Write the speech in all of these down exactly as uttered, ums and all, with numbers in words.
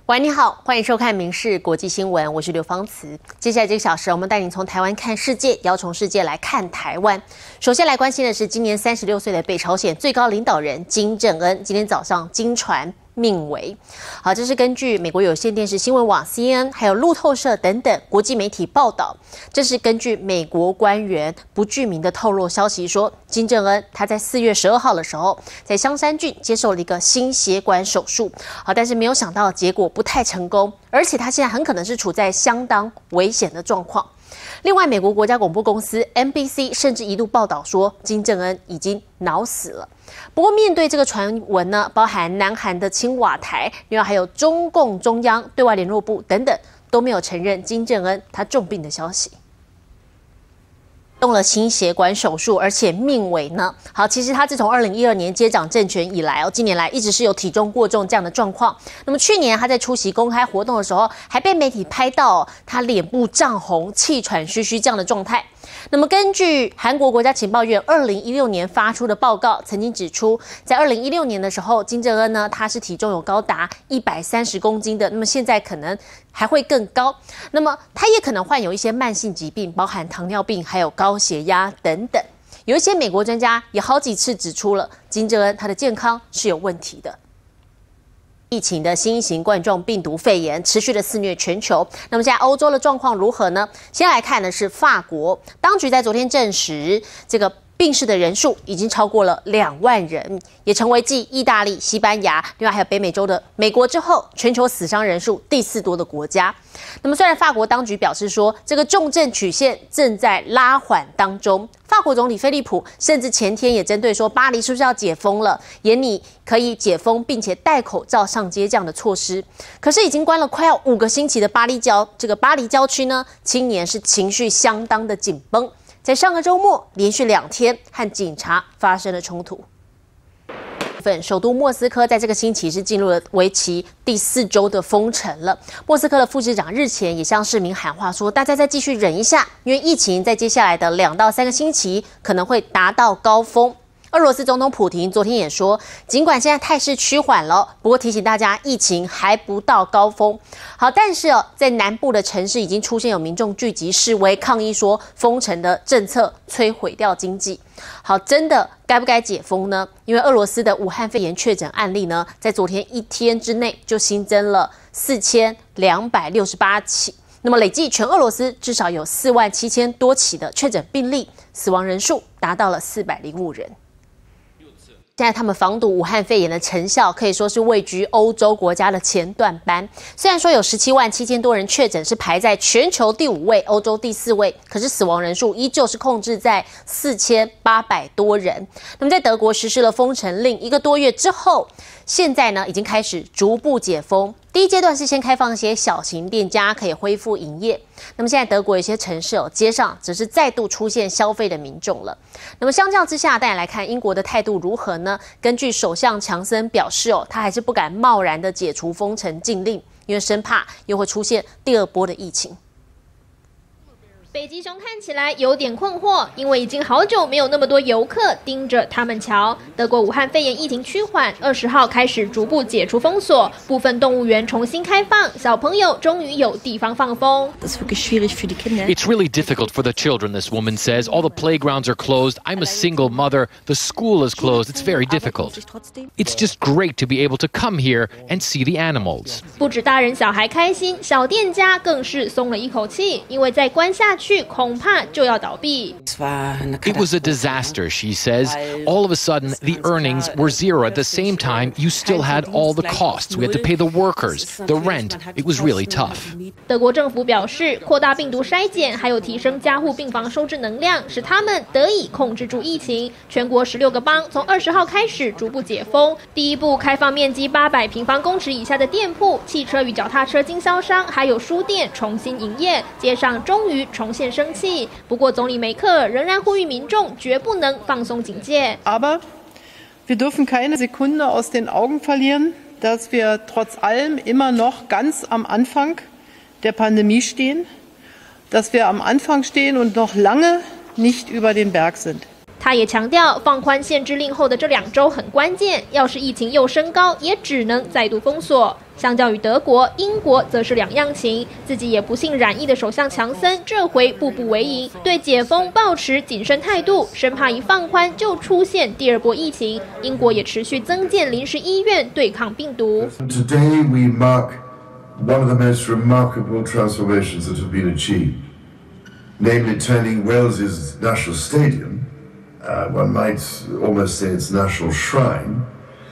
喂，你好，欢迎收看《民视国际新闻》，我是刘芳慈。接下来这个小时，我们带你从台湾看世界，也要从世界来看台湾。首先来关心的是，今年三十六岁的北朝鲜最高领导人金正恩，今天早上经传命危。好，这是根据美国有线电视新闻网 C N N 还有路透社等等国际媒体报道。这是根据美国官员不具名的透露消息说，金正恩他在四月十二号的时候，在香山郡接受了一个心血管手术。好，但是没有想到结果不太成功，而且他现在很可能是处在相当危险的状况。另外，美国国家广播公司 N B C 甚至一度报道说，金正恩已经脑死了。不过，面对这个传闻呢，包含南韩的青瓦台，另外还有中共中央对外联络部等等，都没有承认金正恩他重病的消息。动了心血管手术，而且命危呢。好，其实他自从二零一二年接掌政权以来哦，近年来一直是有体重过重这样的状况。那么去年他在出席公开活动的时候，还被媒体拍到、哦、他脸部涨红、气喘吁吁这样的状态。那么根据韩国国家情报院二零一六年发出的报告，曾经指出，在二零一六年的时候，金正恩呢他是体重有高达一百三十公斤的，那么现在可能还会更高。那么他也可能患有一些慢性疾病，包含糖尿病，还有高血压等等。有一些美国专家也好几次指出了金正恩他的健康是有问题的。疫情的新型冠状病毒肺炎持续的肆虐全球，那么现在欧洲的状况如何呢？先来看的是法国，当局在昨天证实，这个病逝的人数已经超过了两万人，也成为继意大利、西班牙，另外还有北美洲的美国之后，全球死伤人数第四多的国家。那么虽然法国当局表示说，这个重症曲线正在拉缓当中，法国总理菲利普甚至前天也针对说，巴黎是不是要解封了，严拟可以解封并且戴口罩上街这样的措施。可是已经关了快要五个星期的巴黎郊这个巴黎郊区呢，青年是情绪相当的紧绷。在上个周末，连续两天和警察发生了冲突。首都莫斯科在这个星期是进入了为期第四周的封城了。莫斯科的副市长日前也向市民喊话说，大家再继续忍一下，因为疫情在接下来的两到三个星期可能会达到高峰。俄罗斯总统普亭昨天也说，尽管现在态势趋缓了，不过提醒大家，疫情还不到高峰。好，但是哦，在南部的城市已经出现有民众聚集示威抗议，说封城的政策摧毁掉经济。好，真的该不该解封呢？因为俄罗斯的武汉肺炎确诊案例呢，在昨天一天之内就新增了四千两百六十八起。那么累计全俄罗斯至少有四万七千多起的确诊病例，死亡人数达到了四百零五人。现在他们防堵武汉肺炎的成效可以说是位居欧洲国家的前段班。虽然说有十七万七千多人确诊，是排在全球第五位，欧洲第四位，可是死亡人数依旧是控制在四千八百多人。那么在德国实施了封城令一个多月之后，现在呢已经开始逐步解封。第一阶段是先开放一些小型店家可以恢复营业。那么现在德国有些城市哦，街上只是再度出现消费的民众了。那么相较之下，大家来看英国的态度如何呢？根据首相强森表示哦，他还是不敢贸然的解除封城禁令，因为生怕又会出现第二波的疫情。 北极熊看起来有点困惑，因为已经好久没有那么多游客盯着他们瞧。德国武汉肺炎疫情趋缓，二十号开始逐步解除封锁，部分动物园重新开放，小朋友终于有地方放风。 It's really difficult for the children, this woman says. All the playgrounds are closed. I'm a single mother. The school is closed. It's very difficult. It's just great to be able to come here and see the animals. 不止大人小孩开心，小店家更是松了一口气，因为再关下去恐怕就要倒闭。 It was a disaster, she says. All of a sudden, the earnings were zero. At the same time, you still had all the costs. We had to pay the workers, the rent. It was really tough. 德国政府表示，扩大病毒筛检，还有提升加护病房收治能量，使他们得以控制住疫情。全国十六个邦从二十号开始逐步解封，第一步开放面积八百平方公尺以下的店铺、汽车与脚踏车经销商，还有书店重新营业，街上终于重现生气。不过，总理梅克尔仍然呼吁民众绝不能放松警戒。 Aber wir dürfen keine Sekunde aus den Augen verlieren, dass wir trotz allem immer noch ganz am Anfang der Pandemie stehen, dass wir am Anfang stehen und noch lange nicht über den Berg sind. 他也强调，放宽限制令后的这两周很关键，要是疫情又升高，也只能再度封锁。相较于德国、英国则是两样情，自己也不幸染疫的首相强森这回步步为营，对解封抱持谨慎态度，生怕一放宽就出现第二波疫情。英国也持续增建临时医院对抗病毒。 Today we mark one of the most remarkable transformations that have been achieved, namely turning Wales's national stadium, uh, one might almost say its national shrine,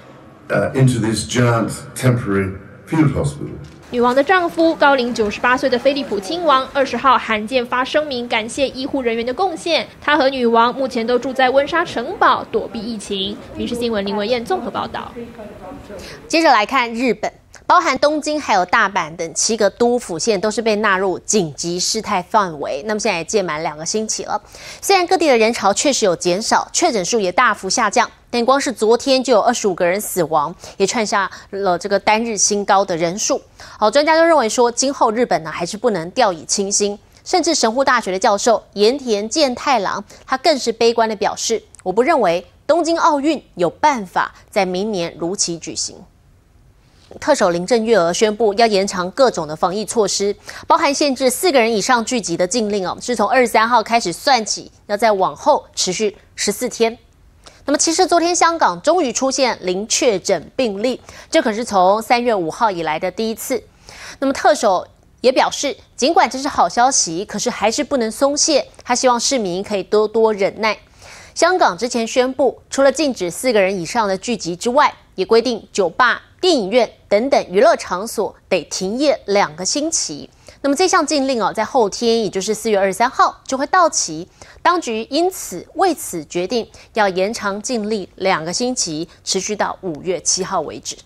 uh, into this giant temporary field hospital. 女王的丈夫高龄九十八岁的菲利普亲王二十号罕见发声明感谢医护人员的贡献。他和女王目前都住在温莎城堡躲避疫情。民事新闻林文燕综合报道。 接着来看日本。包含东京还有大阪等七个都府县都是被纳入紧急事态范围。那么现在也届满两个星期了，虽然各地的人潮确实有减少，确诊数也大幅下降，但光是昨天就有二十五个人死亡，也创下了这个单日新高的人数。好，专家都认为说，今后日本呢还是不能掉以轻心。甚至神户大学的教授盐田健太郎，他更是悲观的表示：“我不认为东京奥运有办法在明年如期举行。”特首林郑月娥宣布要延长各种的防疫措施，包含限制四个人以上聚集的禁令哦，是从二十三号开始算起，要再往后持续十四天。那么，其实昨天香港终于出现零确诊病例，这可是从三月五号以来的第一次。那么，特首也表示，尽管这是好消息，可是还是不能松懈，他希望市民可以多多忍耐。香港之前宣布，除了禁止四个人以上的聚集之外，也规定酒吧、电影院等等娱乐场所得停业两个星期。那么这项禁令哦，在后天，也就是四月二十三号就会到期。当局因此为此决定要延长禁令两个星期，持续到五月七号为止。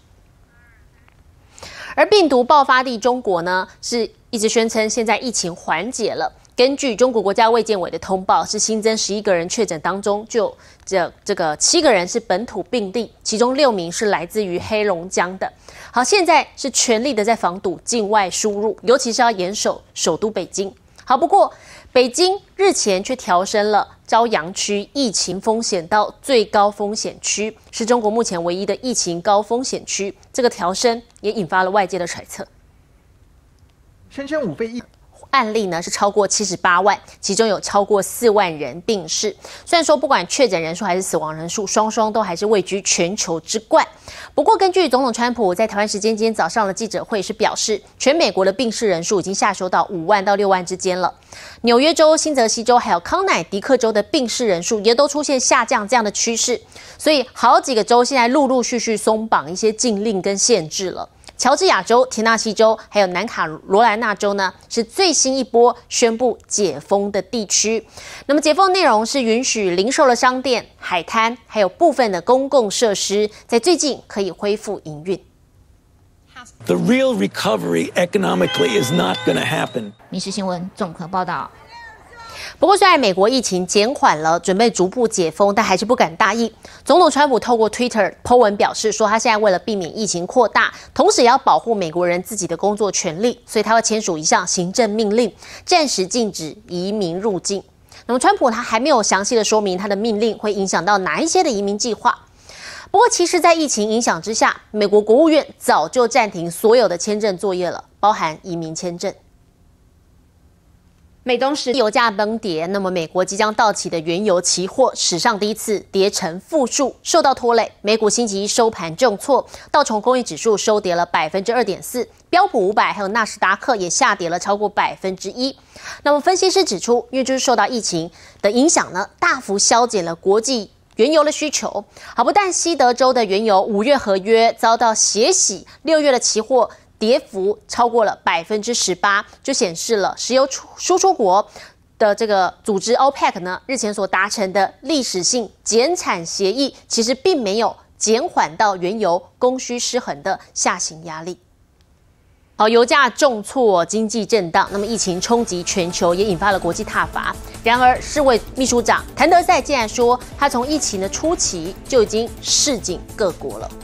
而病毒爆发地中国呢，是一直宣称现在疫情缓解了。根据中国国家卫健委的通报，是新增十一个人确诊当中，就这这个七个人是本土病例，其中六名是来自于黑龙江的。好，现在是全力的在防堵境外输入，尤其是要严守首都北京。好，不过北京日前却调升了朝阳区疫情风险到最高风险区，是中国目前唯一的疫情高风险区。这个调升也引发了外界的揣测。 宣称武肺疫案例呢是超过七十八万，其中有超过四万人病逝。虽然说不管确诊人数还是死亡人数，双双都还是位居全球之冠。不过，根据总统川普在台湾时间今天早上的记者会是表示，全美国的病逝人数已经下修到五万到六万之间了。纽约州、新泽西州还有康乃狄克州的病逝人数也都出现下降这样的趋势，所以好几个州现在陆陆续续松绑一些禁令跟限制了。乔治亚州、田纳西州还有南卡罗来纳州呢，是最新一波宣布解封的地区。那么解封内容是允许零售的商店、海滩，还有部分的公共设施，在最近可以恢复营运。 The real recovery economically is not going to happen. 民事新闻综合报道。 不过，虽然美国疫情减缓了，准备逐步解封，但还是不敢大意。总统川普透过 Twitter po 文表示说，他现在为了避免疫情扩大，同时也要保护美国人自己的工作权利，所以他会签署一项行政命令，暂时禁止移民入境。那么，川普他还没有详细的说明他的命令会影响到哪一些的移民计划。不过，其实，在疫情影响之下，美国国务院早就暂停所有的签证作业了，包含移民签证。美东石油价崩跌，那么美国即将到期的原油期货史上第一次跌成负数，受到拖累。美股星期一收盘重挫，道琼工业指数收跌了百分之二点四，标普五百还有纳斯达克也下跌了超过百分之一。那么分析师指出，因为就是受到疫情的影响呢，大幅削减了国际原油的需求。好，不但西德州的原油五月合约遭到血洗，六月的期货跌幅超过了百分之十八，就显示了石油出输出国的这个组织 OPEC 呢，日前所达成的历史性减产协议，其实并没有减缓到原油供需失衡的下行压力。好，油价重挫，经济震荡，那么疫情冲击全球，也引发了国际挞伐。然而，世卫秘书长谭德赛竟然说，他从疫情的初期就已经示警各国了。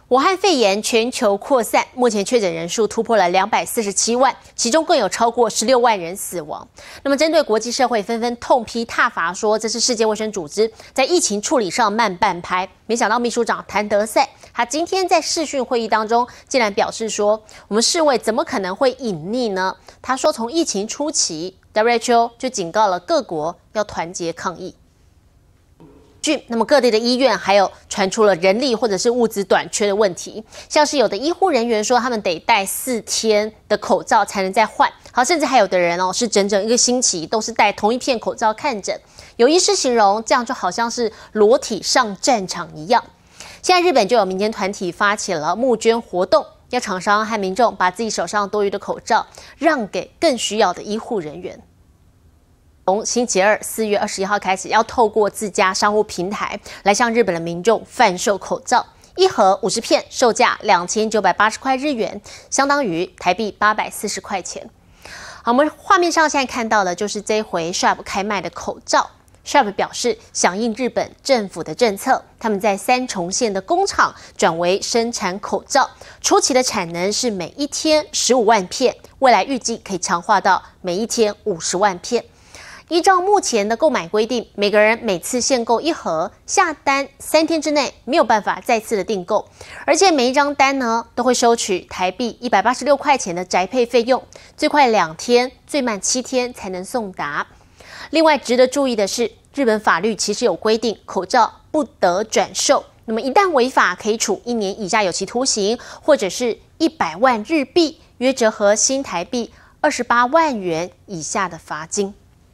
武汉肺炎全球扩散，目前确诊人数突破了两百四十七万，其中更有超过十六万人死亡。那么，针对国际社会纷纷痛批挞伐，说这是世界卫生组织在疫情处理上慢半拍。没想到秘书长谭德赛，他今天在视讯会议当中，竟然表示说，我们世卫怎么可能会隐匿呢？他说，从疫情初期 ，W H O 就警告了各国要团结抗疫。那么各地的医院还有传出了人力或者是物资短缺的问题，像是有的医护人员说他们得戴四天的口罩才能再换，好，甚至还有的人哦是整整一个星期都是戴同一片口罩看诊。有医师形容这样就好像是裸体上战场一样。现在日本就有民间团体发起了募捐活动，要厂商和民众把自己手上多余的口罩让给更需要的医护人员。从星期二四月二十一号开始，要透过自家商务平台来向日本的民众贩售口罩，一盒五十片，售价两千九百八十块日元，相当于台币八百四十块钱。好，我们画面上现在看到的就是这回 Sharp 开卖的口罩。Sharp 表示，响应日本政府的政策，他们在三重县的工厂转为生产口罩，初期的产能是每一天十五万片，未来预计可以强化到每一天五十万片。依照目前的购买规定，每个人每次限购一盒，下单三天之内没有办法再次的订购，而且每一张单呢都会收取台币一百八十六块钱的宅配费用，最快两天，最慢七天才能送达。另外值得注意的是，日本法律其实有规定，口罩不得转售，那么一旦违法，可以处一年以下有期徒刑，或者是一百万日币，约折合新台币二十八万元以下的罚金。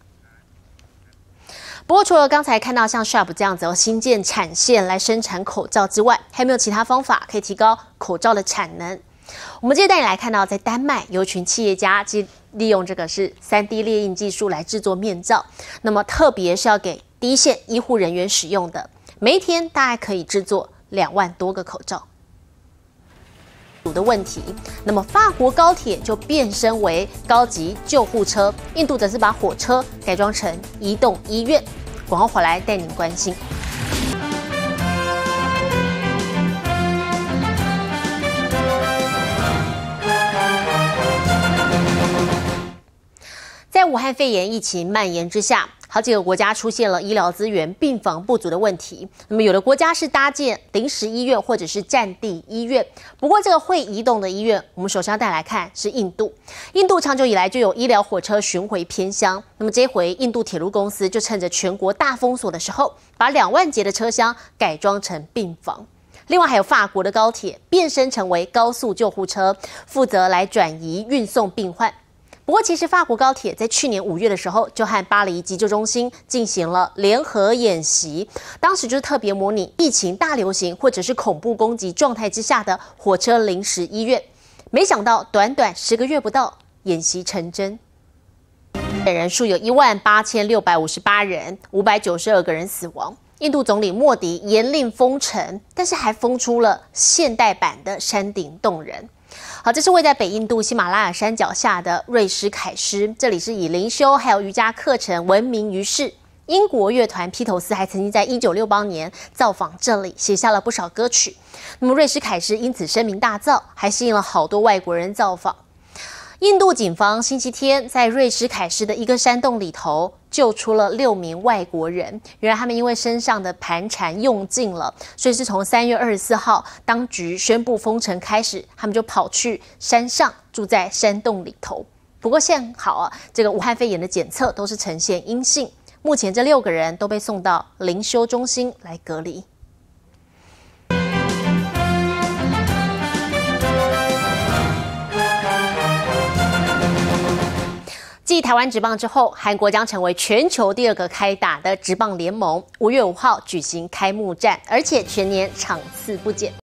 不过，除了刚才看到像 Sharp 这样子新建产线来生产口罩之外，还有没有其他方法可以提高口罩的产能？我们接着带你来看到，在丹麦有一群企业家，即利用这个是 三 D 列印技术来制作面罩，那么特别是要给第一线医护人员使用的，每一天大概可以制作两万多个口罩。的问题，那么法国高铁就变身为高级救护车，印度则是把火车改装成移动医院。广告回来带您关心。在武汉肺炎疫情蔓延之下，好几个国家出现了医疗资源病房不足的问题。那么有的国家是搭建临时医院或者是战地医院，不过这个会移动的医院，我们首先要带来看是印度。印度长久以来就有医疗火车巡回偏乡，那么这回印度铁路公司就趁着全国大封锁的时候，把两万节的车厢改装成病房。另外还有法国的高铁变身成为高速救护车，负责来转移运送病患。不过，其实法国高铁在去年五月的时候，就和巴黎急救中心进行了联合演习，当时就是特别模拟疫情大流行或者是恐怖攻击状态之下的火车临时医院。没想到，短短十个月不到，演习成真。人数有一万八千六百五十八人，五百九十二个人死亡。印度总理莫迪严令封城，但是还封出了现代版的山顶洞人。好，这是位在北印度喜马拉雅山脚下的瑞士凯诗，这里是以灵修还有瑜伽课程闻名于世。英国乐团披头士还曾经在一九六八年造访这里，写下了不少歌曲。那么瑞士凯诗因此声名大噪，还吸引了好多外国人造访。印度警方星期天在瑞士凯诗的一个山洞里头救出了六名外国人，原来他们因为身上的盘缠用尽了，所以是从三月二十四号当局宣布封城开始，他们就跑去山上住在山洞里头。不过幸好啊，这个武汉肺炎的检测都是呈现阴性，目前这六个人都被送到灵修中心来隔离。继台湾职棒之后，韩国将成为全球第二个开打的职棒联盟。五月五号举行开幕战，而且全年场次不减。